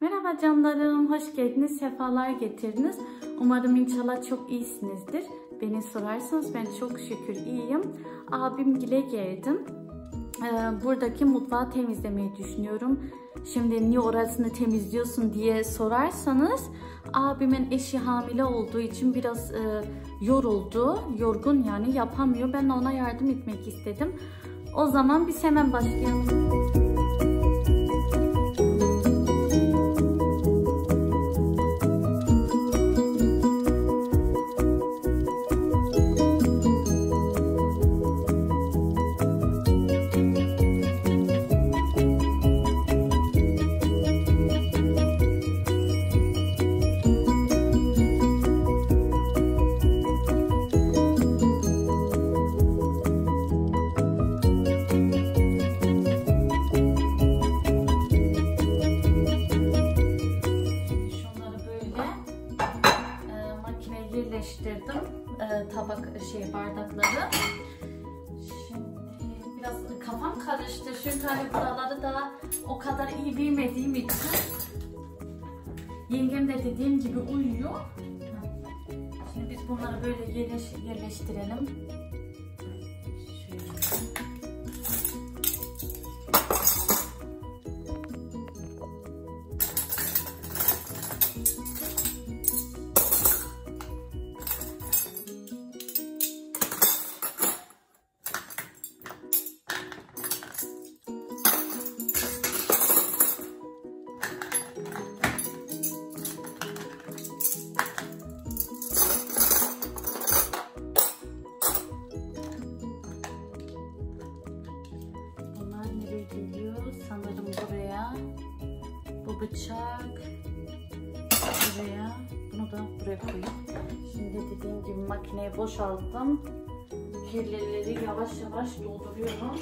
Merhaba canlarım, hoş geldiniz, sefalar getirdiniz. Umarım inşallah çok iyisinizdir. Beni sorarsanız ben çok şükür iyiyim. Abimgile geldim. Buradaki mutfağı temizlemeyi düşünüyorum. Şimdi niye orasını temizliyorsun diye sorarsanız, abimin eşi hamile olduğu için biraz yorgun yani yapamıyor. Ben ona yardım etmek istedim. O zaman biz hemen başlayalım. Yerleştirdim bardakları. Şimdi biraz kafam karıştı çünkü hani buraları da o kadar iyi bilmediğim için. Yengem de dediğim gibi uyuyor. Şimdi biz bunları böyle yerleştirelim. Sanırım buraya, bu bıçak buraya, bunu da buraya koyayım. Şimdi dediğim gibi makineye boşalttım. Kirlileri yavaş yavaş dolduruyorum.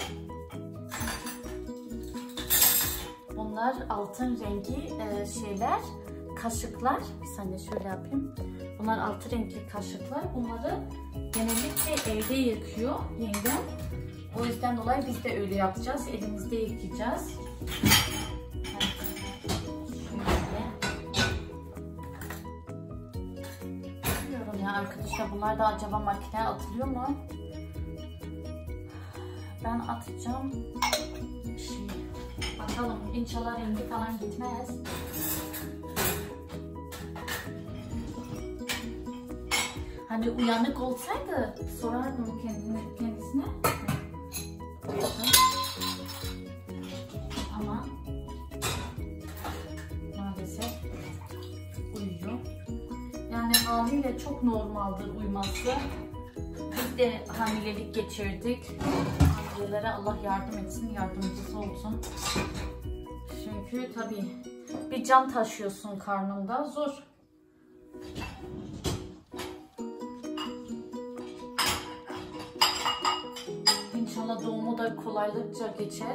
Bunlar altın rengi kaşıklar. Bir saniye şöyle yapayım. Bunlar altın renkli kaşıklar. Bunları genellikle evde yıkıyor yengem. O yüzden dolayı biz de öyle yapacağız. Elimizde yıkayacağız. Bilmiyorum ya arkadaşlar, bunlar da acaba makineye atılıyor mu? Ben atacağım. Bakalım, inşallah rengi falan gitmez. Hani uyanık olsaydı sorardım kendisine. Ama maalesef uyuyor. Yani haliyle çok normaldir uyuması. Biz de hamilelik geçirdik. Hamilelere Allah yardım etsin, yardımcısı olsun. Çünkü tabii bir can taşıyorsun karnında, zor. İnşallah doğumu da kolaylıkça geçer.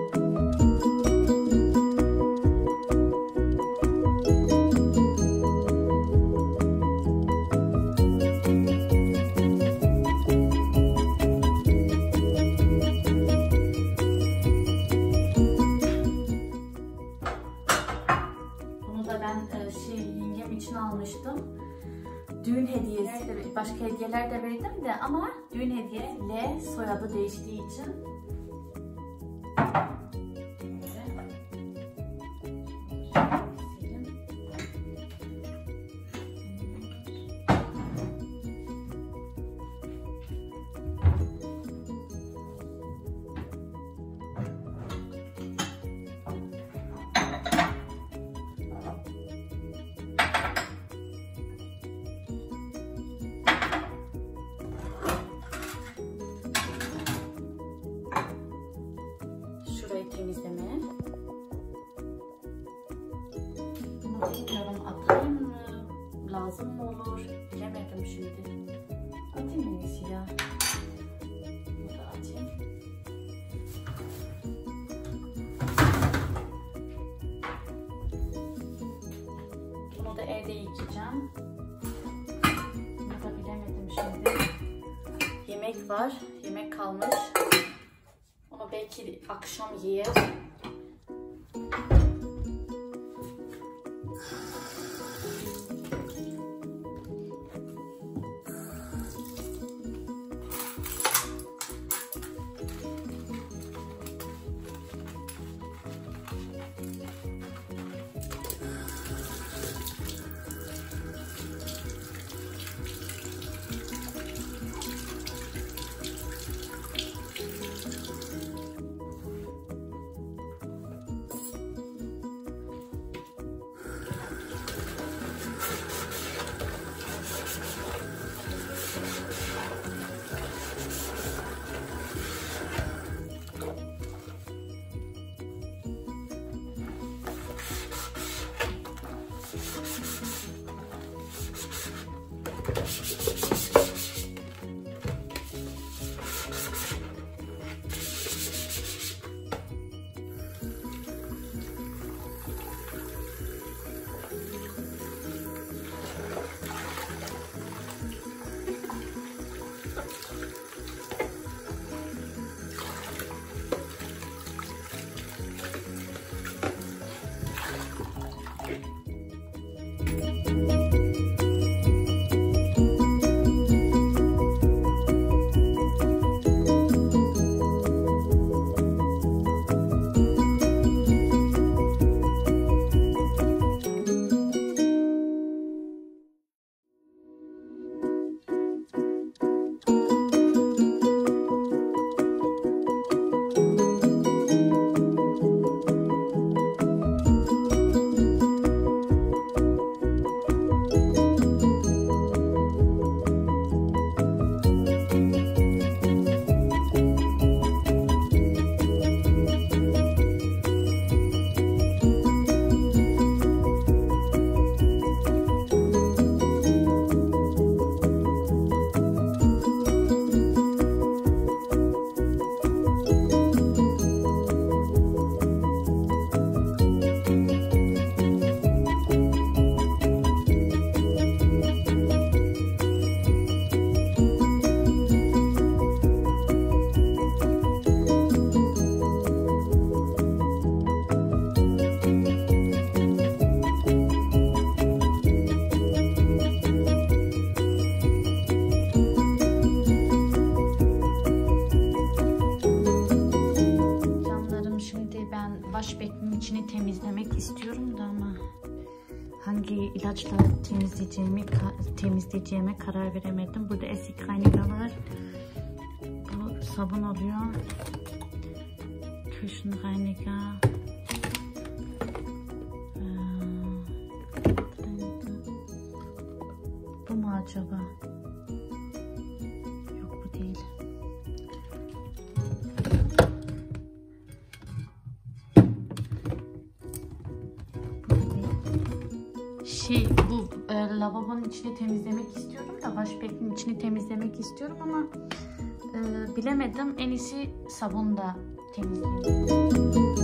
Bunu da ben yengem için almıştım. Düğün hediyesi, başka hediyeler de verdim de ama düğün hediye L soyadı değiştiği için. Temizleme. Bunu bilmiyorum, atayım mı? Lazım mı olur? Bilemedim şimdi. Atayım en iyisi ya. Bunu da atayım. Bunu da evde yıkayacağım. Bunu da bilemedim şimdi. Yemek var. Yemek kalmış. Onu belki akşam yer. hangi ilaçla temizleyeceğime karar veremedim. Burada Essie Kaynika var. Bu sabun oluyor. Küchenreiniger. Bu mu acaba? Yok, bu değil. Bu lavabonun içini temizlemek istiyorum da washback'in içini temizlemek istiyorum ama bilemedim. En iyisi sabunla temizleyeyim.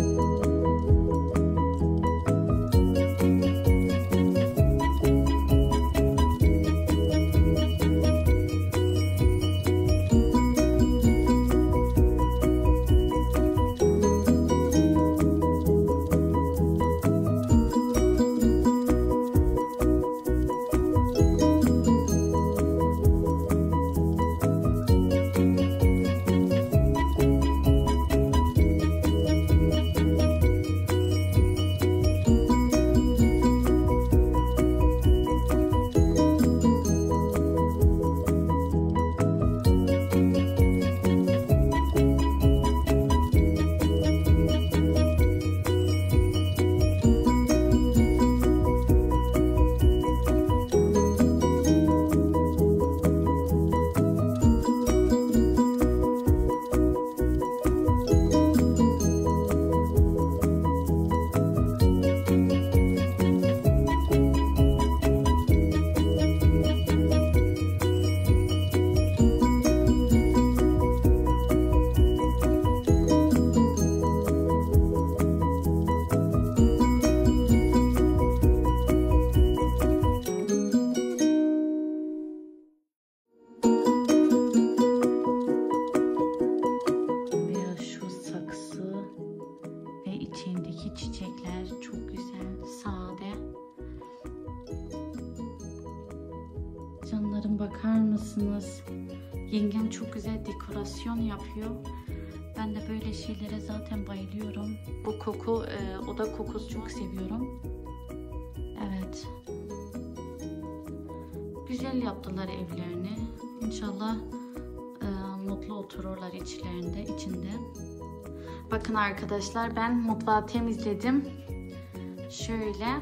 İçindeki çiçekler çok güzel, sade. Canlarım, bakar mısınız? Yengem çok güzel dekorasyon yapıyor. Ben de böyle şeylere zaten bayılıyorum. Bu koku, oda kokusu çok seviyorum. Evet. Güzel yaptılar evlerini. İnşallah mutlu otururlar içinde. Bakın arkadaşlar, ben mutfağı temizledim. Şöyle.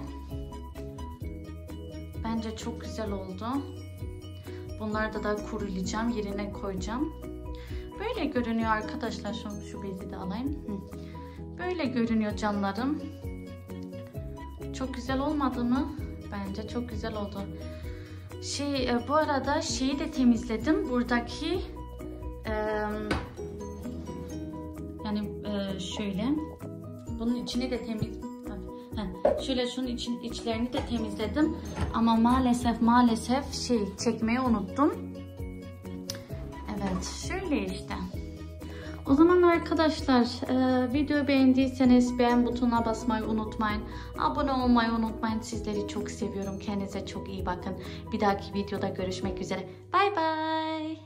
Bence çok güzel oldu. Bunları da kurulayacağım, yerine koyacağım. Böyle görünüyor arkadaşlar. Şu bezi de alayım. Böyle görünüyor canlarım. Çok güzel olmadı mı? Bence çok güzel oldu. Bu arada şeyi de temizledim. Buradaki yani şöyle bunun içini de şöyle şunun içlerini de temizledim. Ama maalesef çekmeyi unuttum. Evet, şöyle işte. O zaman arkadaşlar videoyu beğendiyseniz beğen butonuna basmayı unutmayın. Abone olmayı unutmayın. Sizleri çok seviyorum. Kendinize çok iyi bakın. Bir dahaki videoda görüşmek üzere. Bay bay.